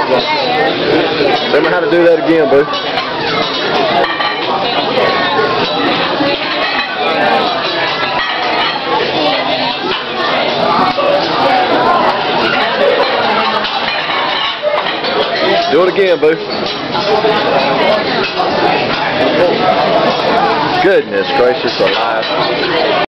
Show me how to do that again, boo. Do it again, boo. Goodness gracious alive.